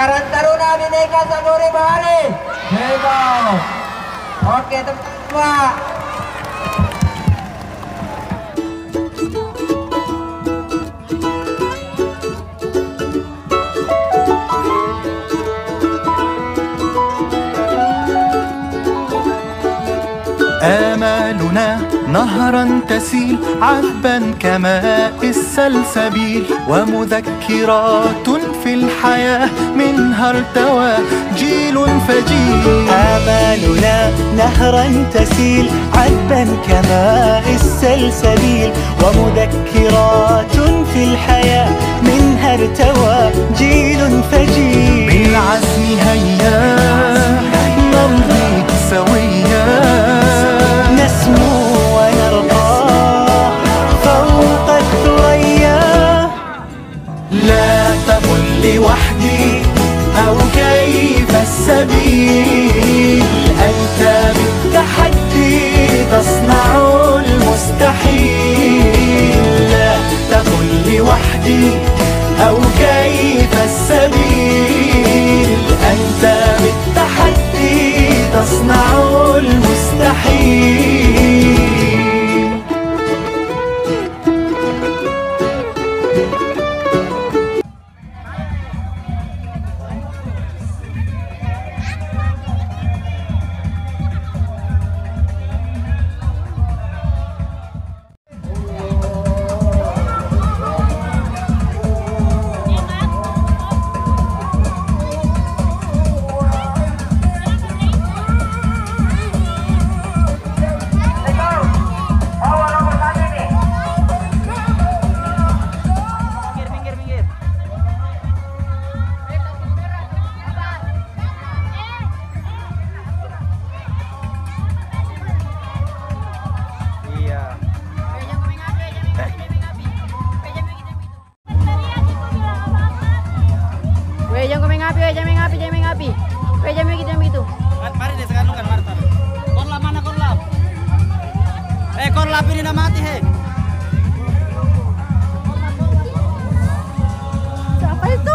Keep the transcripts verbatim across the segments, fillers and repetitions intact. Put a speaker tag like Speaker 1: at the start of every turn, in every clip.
Speaker 1: Karang Taruna Bhinneka Saguri Bahari. Hebat. Oke teman-teman.
Speaker 2: آمالنا نهرا تسيل عذبا كماء السلسبيل ومذكرات في الحياة منها ارتوى جيل فجيل.
Speaker 3: آمالنا نهرا تسيل عذبا كماء السلسبيل ومذكرات في الحياة منها ارتوى جيل فجيل.
Speaker 2: بالعزم هيا نمضي سويا
Speaker 3: نسمو ونرقى فوق الثريا.
Speaker 2: لا تقل لوحدي أو كيف السبيل أنت بالتحدي تصنع المستحيل. لا تقل لوحدي أو كيف السبيل أنت بالتحدي تصنع المستحيل.
Speaker 4: Weh, jangan main api, weh, jangan main api, jangan main api. Weh, jangan begitu, jangan begitu.
Speaker 5: Mari deh sekarang kan Marta. Korlap mana korlap? Eh, korlap ini udah mati, hei.
Speaker 4: Siapa itu?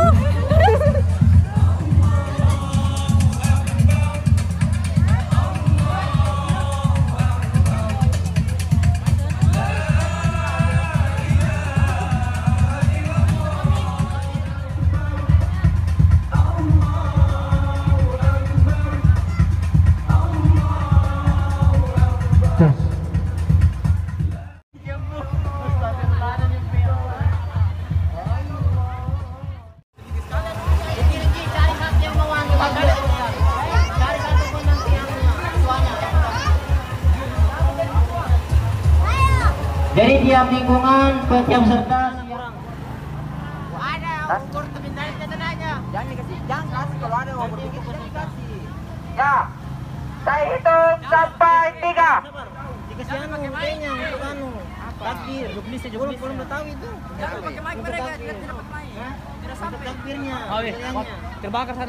Speaker 6: Jadi tiap lingkungan, tiap peserta
Speaker 5: Ada ukur terpindahin katanya. Jangan dikasih, jangan kasih kalau ada ukur dikit jangan dikasih.
Speaker 1: Ya, saya hitung sampai tiga.
Speaker 5: Dikasih anu rutenya untuk anu. Takbir. Belum belum tahu itu. Jangan pakai mic mereka, tidak dapat mic. Tidak sampai takbirnya. Oh iya, terbakar sana.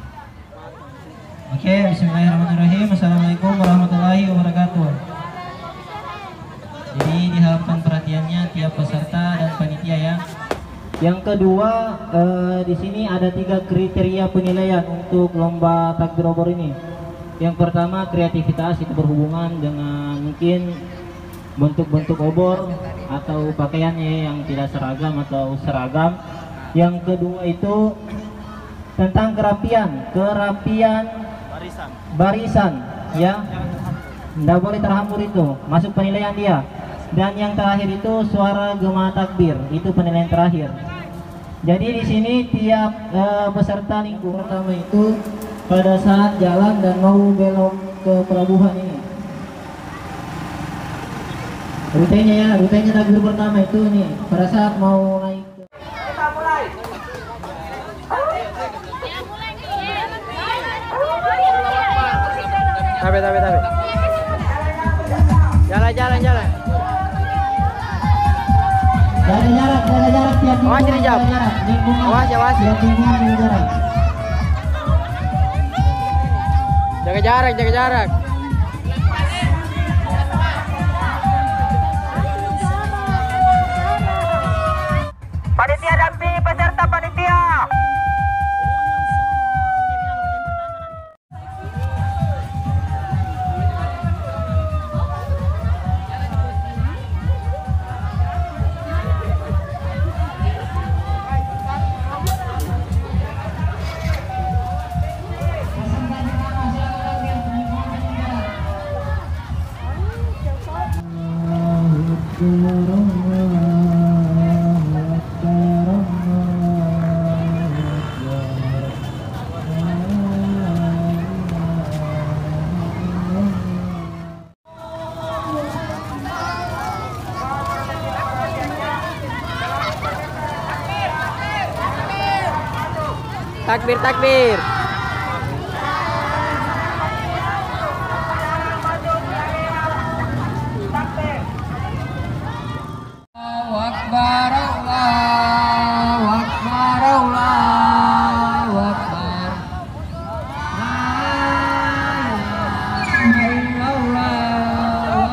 Speaker 6: Oke, bismillahirrahmanirrahim. Assalamualaikum warahmatullahi wabarakatuh. Jadi diharapkan perhatiannya tiap peserta dan panitia ya. Yang kedua, eh, di sini ada tiga kriteria penilaian untuk lomba takbir obor ini. Yang pertama kreativitas, itu berhubungan dengan mungkin bentuk-bentuk obor atau pakaiannya yang tidak seragam atau seragam. Yang kedua itu tentang kerapian, kerapian
Speaker 5: Barisan.
Speaker 6: barisan ya. Tidak boleh terhambur, itu masuk penilaian dia. Dan yang terakhir itu suara gema takbir, itu penilaian terakhir. Jadi di sini tiap uh, peserta lingkungan pertama itu pada saat jalan dan mau belok ke pelabuhan ini, rutenya ya, rutenya takbir pertama itu nih pada saat mau naik.
Speaker 1: Kita mulai.
Speaker 5: Tapi tapi tapi. Jalan jalan jalan.
Speaker 6: Jaga jarak, jaga jarak tiap lingkungan.
Speaker 5: Awas, ini jam.
Speaker 6: Jaga jarak, lingkungan.
Speaker 5: Awas, awas.
Speaker 6: Tiap lingkungan jaga jarak.
Speaker 5: Jaga jarak, jaga jarak.
Speaker 1: Panitia dampingi peserta panitia.
Speaker 4: Takbir, takbir.
Speaker 1: Allahu Akbar, Allahu Akbar, Allahu Akbar. La ilaha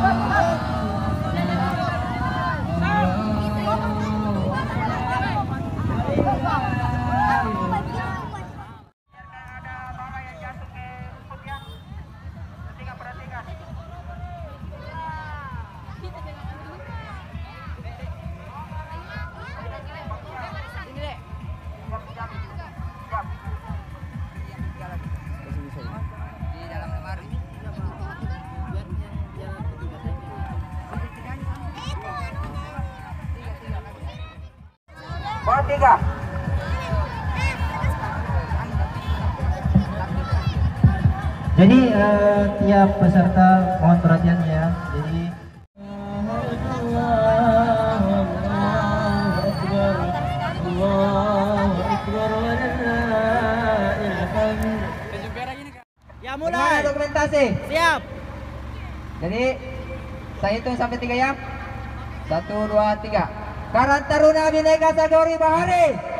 Speaker 1: Poin tiga.
Speaker 6: Jadi eh, tiap peserta mohon perhatiannya ya. Jadi
Speaker 5: Ya
Speaker 1: Mulai
Speaker 5: mulai.
Speaker 1: dokumentasi.
Speaker 5: Siap.
Speaker 1: Jadi saya hitung sampai tiga ya. Satu, dua, tiga. Karang Taruna Bhinneka Sagori Bahari.